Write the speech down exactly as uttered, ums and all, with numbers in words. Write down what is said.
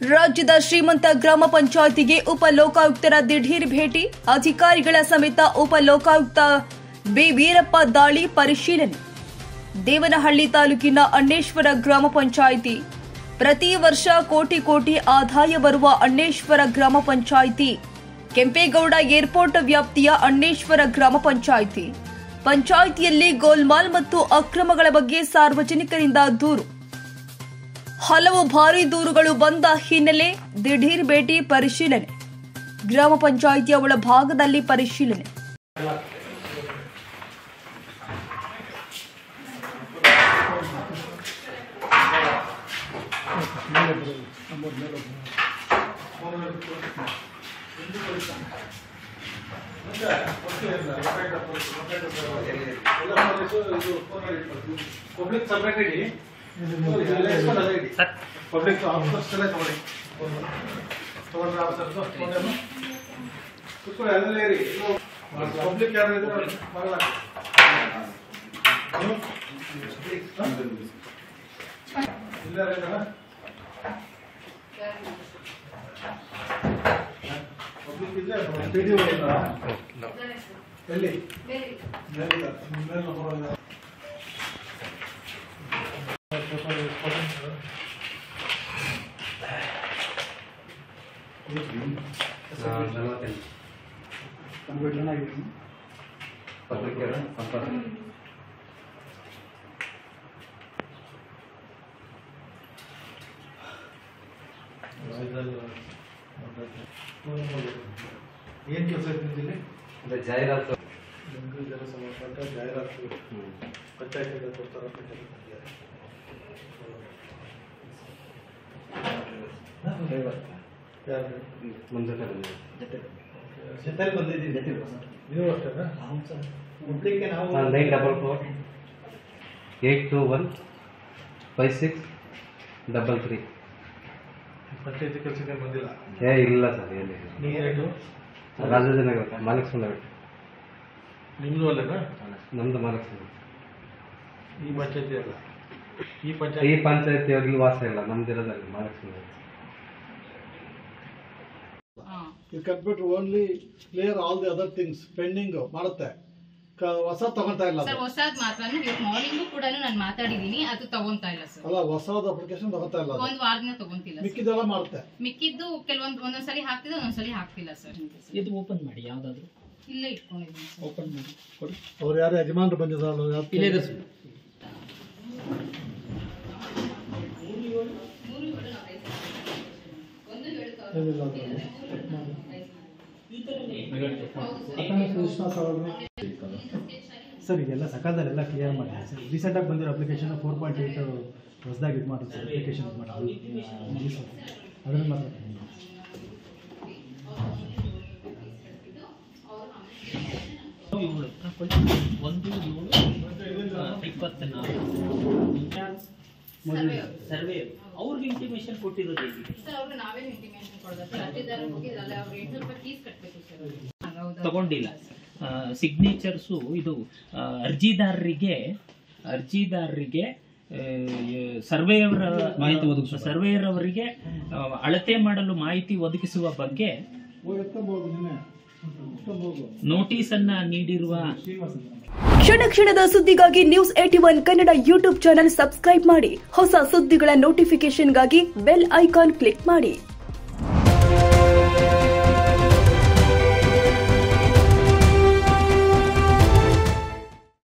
ರಾಜ್ಯದ ಶ್ರೀಮಂತ ಗ್ರಾಮ ಪಂಚಾಯಿತಿಗೆ ಉಪ ಲೋಕಾಯುಕ್ತರ ದಿಢೀರ್ ಭೇಟಿ, ಅಧಿಕಾರಿಗಳ ಸಮೇತ ಉಪ ಲೋಕಾಯುಕ್ತ ಬಿ ವೀರಪ್ಪ ದಾಳಿ ಪರಿಶೀಲನೆ. ದೇವನಹಳ್ಳಿ ತಾಲೂಕಿನ ಅಣ್ಣೇಶ್ವರ ಗ್ರಾಮ ಪಂಚಾಯಿತಿ ಪ್ರತಿ ವರ್ಷ ಕೋಟಿ ಕೋಟಿ ಆದಾಯ ಬರುವ ಅಣ್ಣೇಶ್ವರ ಗ್ರಾಮ ಪಂಚಾಯಿತಿ ಕೆಂಪೇಗೌಡ ಏರ್ಪೋರ್ಟ್ ವ್ಯಾಪ್ತಿಯ ಅಣ್ಣೇಶ್ವರ ಗ್ರಾಮ ಪಂಚಾಯಿತಿ ಪಂಚಾಯಿತಿಯಲ್ಲಿ ಗೋಲ್ಮಾಲ್ ಮತ್ತು ಅಕ್ರಮಗಳ ಬಗ್ಗೆ ಸಾರ್ವಜನಿಕರಿಂದ ದೂರು. ಹಲವು ಭಾರಿ ದೂರುಗಳು ಬಂದ ಹಿನ್ನೆಲೆ ದಿಢೀರ್ ಭೇಟಿ ಪರಿಶೀಲನೆ. ಗ್ರಾಮ ಪಂಚಾಯಿತಿಯ ಒಳಭಾಗದಲ್ಲಿ ಪರಿಶೀಲನೆ. ಪಬ್ಲಿಕ್ ಸಪರೇಟ್ ಇಡಿ, ಪಬ್ಲಿಕ್ ಆಫೀಸರ್ಸ್ ಎಲ್ಲ ತಗೊಳ್ಳಿ, ತಗೊಂಡ್ರೆ ಆಫೀಸರ್ಸ್ ಕುತ್ಕೊಳ್ಳಿ, ಅಲ್ಲೇ ಇರಿ. ಪಬ್ಲಿಕ್ ಯಾರು ಇದ್ರೆ ಬರಲ್ಲ. ಪಬ್ಲಿಕ್ ಇದ್ರೆ ಎಲ್ಲಿ ಏನ್ ಕೆಲಸ ಇರ್ತಿದ್ದಿಲ್ಲ? ಜಾಹೀರಾತು ಜಾಹೀರಾತು ಪಂಚಾಯತ್ ಕೊಡ್ತಾರ. ಜೊತೆಲಿ ಬಂದಿದ್ದೀವಿ ನೀವು ಅಷ್ಟೇನಾ? ಮುಟ್ಲಿಕ್ಕೆ ನಾವು nine double four eight two one five six double three. ಪಂಚಾಯತಿ ಕೆಲಸಕ್ಕೆ ಬಂದಿಲ್ಲ? ಏ ಇಲ್ಲ ಸರ್, ಏನಿಲ್ಲ. ನೀರೇನು? ರಾಜಾಜಿನಗರ ಮಾಲಿಕ್ಸ್ವಾಮಿ. ನಿಮ್ಮದು ಅಲ್ಲೇನಾ? ನಮ್ದು ಮಾಲಿಕ್ಸ್ವಾಮಿ. ಈ ಪಂಚಾಯತಿ ಅಲ್ಲ, ಈ ಈ ಪಂಚಾಯತಿ ಪಂಚಾಯತಿಯಲ್ಲಿ ವಾಸ ಇಲ್ಲ, ನಮ್ದಿರೋದಲ್ಲಿ ಮಾಲಿಕ್ಸ್ವಾಮಿ. ಇದು computer only clear all the other things pending ಮಾಡುತ್ತೆ. ಹೊಸ ತಗೊಂತಾ ಇಲ್ಲ ಸರ್, ಹೊಸದ್ ಮಾತ್ರ ಮಾರ್ನಿಂಗ್ ಕೂಡ ನಾನು ಮಾತಾಡಿದೀನಿ, ಅದು ತಗೊಂತಾ ಇಲ್ಲ ಸರ್. ಅಲ್ಲ, ಹೊಸದ ಅಪ್ಲಿಕೇಶನ್ ತಗೊಂತಾ ಇಲ್ಲ, ಒಂದ್ ವಾರದಿಂದ ತಗೊಂತಿಲ್ಲ. ಮಿಕ್ಕಿದೆಲ್ಲ ಮಾಡುತ್ತೆ. ಮಿಕ್ಕಿದ್ದು ಕೆಲವೊಂದು ಒಂದೊಂದ್ಸಲಿ ಹಾಕ್ತಿದ್ದೆ, ಒಂದೊಂದ್ಸಲಿ ಹಾಕ್ತಿಲ್ಲ ಸರ್. ಇದು ಓಪನ್ ಮಾಡಿ, ಯಾವ್ದಾದ್ರು ಇಲ್ಲೇ ಇಟ್ಕೊಂಡಿದ್ದೀನಿ. ಓಪನ್ ಮಾಡಿ ಕೊಡಿ. ಅವ್ರು ಯಾರು ಯಜಮಾನ್ರು ಬಂದಿದ್ದಾರಲ್ಲ? ಇಲ್ಲೇ ಇದೆ ಸರ್. ಸರ್, ಈಗೆಲ್ಲ ಸಕಾಲದಲ್ಲೆಲ್ಲ ಕ್ಲಿಯರ್ ಮಾಡಿ ಸರ್. ರೀಸೆಂಟಾಗಿ ಬಂದಿರೋ ಅಪ್ಲಿಕೇಶನ್ ಫೋರ್ ಪಾಯಿಂಟ್ ಏಯ್ಟ್ ಹೊಸದಾಗಿ ಇದು ಮಾಡೋದು ಸರ್, ಅಪ್ಲಿಕೇಶನ್ ಇದು ಮಾಡೋದು ಅದನ್ನು ಮಾತ್ರ ಒಂದು ಏಳು ಇಪ್ಪತ್ತ ನಾಲ್ಕು ಸರ್ವೆ ಅವ್ರಿಗೆ ಇಂಟಿಮೇಷನ್ ಕೊಟ್ಟಿರೋದು ಹೇಗೆ ಸರ್? ಅವ್ರಿಗೆ ನಾವೇ ಇಂಟಿಮೇಷನ್ ಕೊಡೋದು ಸರ್. ಅರ್ಜಿದಾರರು ಹೋಗಿದ್ರಲ್ಲ, ಅವ್ರು ಎಂಟು ರೂಪಾಯಿ ಫೀಸ್ ಕಟ್ಟಬೇಕು ಸರ್. ತಗೊಂಡಿಲ್ಲ ಸಿಗ್ನೇಚರ್ಸು. ಇದು ಅರ್ಜಿದಾರರಿಗೆ ಅರ್ಜಿದಾರರಿಗೆ ಸರ್ವೇಯವರ ಸರ್ವೇಯರ್ ಅವರಿಗೆ ಅಳತೆ ಮಾಡಲು ಮಾಹಿತಿ ಒದಗಿಸುವ ಬಗ್ಗೆ ನೋಟಿಸ್ ಅನ್ನ ನೀಡಿರುವ. ಕ್ಷಣ ಕ್ಷಣದ ಸುದ್ದಿಗಾಗಿ news eighty one Kannada YouTube channel subscribe ಮಾಡಿ. ಹೊಸ ಸುದ್ದಿಗಳ ನೋಟಿಫಿಕೇಶನ್ಗಾಗಿ ಬೆಲ್ ಐಕಾನ್ ಕ್ಲಿಕ್ ಮಾಡಿ.